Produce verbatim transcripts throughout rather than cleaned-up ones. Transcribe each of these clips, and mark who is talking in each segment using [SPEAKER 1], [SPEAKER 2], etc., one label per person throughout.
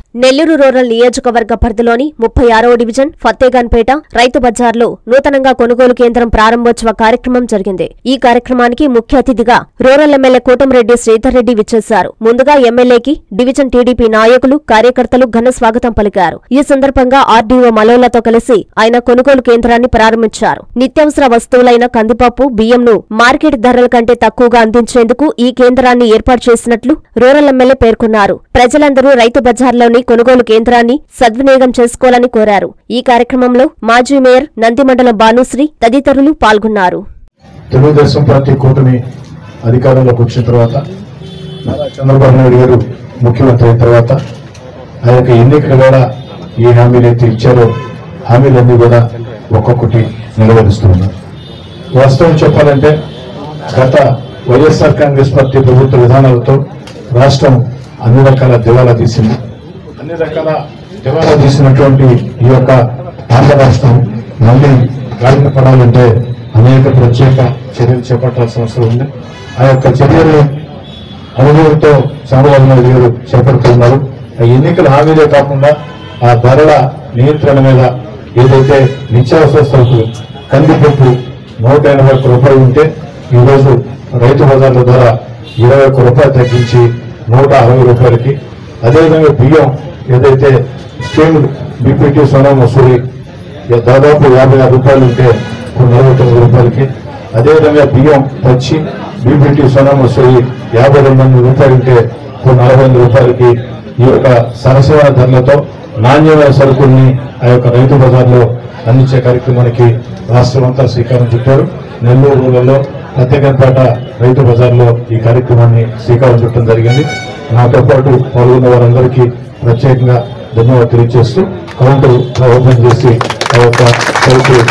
[SPEAKER 1] Nellore rural నియోజకవర్గ పరిధిలోని ముప్పై ఆరవ డివిజన్ ఫత్తేగాన్పేట రైతు బజార్లో నూతనంగా కొనుగోలు కేంద్రం ప్రారంభోత్సవ కార్యక్రమం జరిగింది. ఈ కార్యక్రమానికి ముఖ్య అతిథిగా రూరల్ ఎమ్మెల్యే కోటంరెడ్డి శ్రీధర్ రెడ్డి విచ్చేశారు. ముందుగా ఎమ్మెల్యేకి డివిజన్ టీడీపీ నాయకులు, కార్యకర్తలు ఘన స్వాగతం పలికారు. ఈ సందర్భంగా ఆర్డీఓ మలోలతో కలిసి ఆయన కొనుగోలు కేంద్రాన్ని ప్రారంభించారు. నిత్యావసర వస్తువులైన కందిపప్పు, బియ్యంను మార్కెట్ ధరల కంటే తక్కువగా అందించేందుకు ఈ కేంద్రాన్ని ఏర్పాటు చేసినట్లు రూరల్ ఎమ్మెల్యే పేర్కొన్నారు. ప్రజలందరూ రైతు బజార్లోని కొనుగోలు కేంద్రాన్ని సద్వినియోగం చేసుకోవాలని కోరారు. ఈ కార్యక్రమంలో మాజీ మేయర్ నందిమండలం భానుశ్రీ తదితరులు పాల్గొన్నారు.
[SPEAKER 2] తెలుగుదేశం పార్టీ కూటమి అధికారంలోకి వచ్చిన తర్వాత చంద్రబాబు నాయుడు గారు ముఖ్యమంత్రి అయిన తర్వాత ఆ యొక్క ఎన్నికలు కూడా ఏ హామీలు అయితే ఇచ్చారో హామీలన్నీ కూడా ఒక్కొక్కటి నెరవేరుస్తున్నారు. వాస్తవం చెప్పాలంటే గత వైఎస్ఆర్ కాంగ్రెస్ పార్టీ ప్రభుత్వ విధానాలతో రాష్ట్రం అన్ని రకాల దివాలా తీసింది. అన్ని రకాల దివాలా తీసినటువంటి ఈ యొక్క ఆంధ్ర రాష్ట్రం మళ్లీ గాలిన పడాలంటే అనేక ప్రత్యేక చర్యలు చేపట్టాల్సిన అవసరం ఉంది. ఆ యొక్క చర్యలు అనుభవంతో చంద్రబాబు నాయుడు గారు చేపడుతున్నారు. ఆ ఎన్నికల హామీలే కాకుండా ఆ ధరల నియంత్రణ మీద ఏదైతే నిత్యావసర సరుకులు కందిపప్పు నూట ఎనభై ఒక్క రూపాయలు ఉంటే ఈరోజు రైతు బజార్ల ద్వారా ఇరవై ఒక్క రూపాయలు తగ్గించి నూట అరవై రూపాయలకి, అదేవిధంగా బియ్యం ఏదైతే స్టీమ్డ్ బీపీటీ సోనా మసూరి దాదాపు యాభై ఆరు రూపాయలు ఉంటే నలభై తొమ్మిది రూపాయలకి, అదేవిధంగా బియ్యం పచ్చి బీపీటీ సోనా మసూరి యాభై రెండు వందల రూపాయలు ఉంటే నలభై ఎనిమిది రూపాయలకి ఈ యొక్క సరసమైన ధరలతో నాణ్యమైన సరుకుల్ని ఆ యొక్క రైతు బజార్లో అందించే కార్యక్రమానికి రాష్ట్రం అంతా శ్రీకారం చుట్టారు. నెల్లూరు రూరల్లో ఫత్తేగాన్పేట రైతు బజార్లో ఈ కార్యక్రమాన్ని శ్రీకారం చుట్టడం జరిగింది. నాతో పాటు పాల్గొన్న వారందరికీ ప్రత్యేకంగా ధన్యవాదాలు తెలియజేస్తూ కౌంటర్ ఓపెన్ చేసి ఆ యొక్క సరుకులు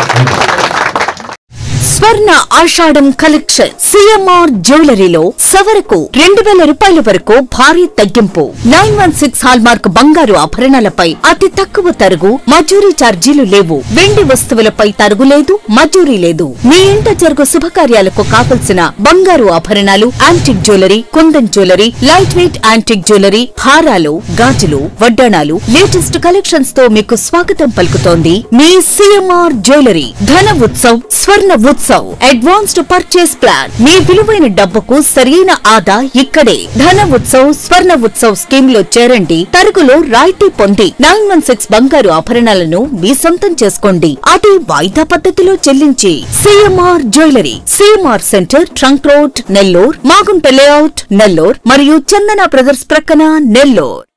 [SPEAKER 3] స్వర్ణ ఆషాఢం కలెక్షన్ సిఎంఆర్ జ్యువెలరీలో సవరకు రెండు వేల రూపాయల వరకు భారీ తగ్గింపు. Nine one six hallmark బంగారు ఆభరణాలపై అతి తక్కువ తరుగు, మజూరీ ఛార్జీలు లేవు. వెండి వస్తువులపై తరుగు లేదు, మజూరీ లేదు. మీ ఇంట జరుగు శుభకార్యాలకు కావలసిన బంగారు ఆభరణాలు, antique jewellery, kundan jewellery, light weight antique jewellery, హారాలు, గాజులు, వడ్డాణాలు, లేటెస్ట్ కలెక్షన్స్ తో మీకు స్వాగతం పలుకుతోంది మీ CMR jewellery. Dhana Utsav, Swarna Utsav advanced purchase plan. మీ విలువైన డబ్బుకు సరైన ఆదా ఇక్కడే. ధన ఉత్సవ్, స్వర్ణ ఉత్సవ్ స్కీమ్ లో చేరండి. తరుగులో రాయితీ పొంది నైన్ వన్ సిక్స్ బంగారు ఆభరణాలను మీ సొంతం చేసుకోండి. అదే వాయిదా పద్ధతిలో చెల్లించి. CMR jewellery, CMR centre, trunk road, Nellore, Magunta layout, Nellore మరియు చందన బ్రదర్స్ ప్రక్కన, నెల్లూర్.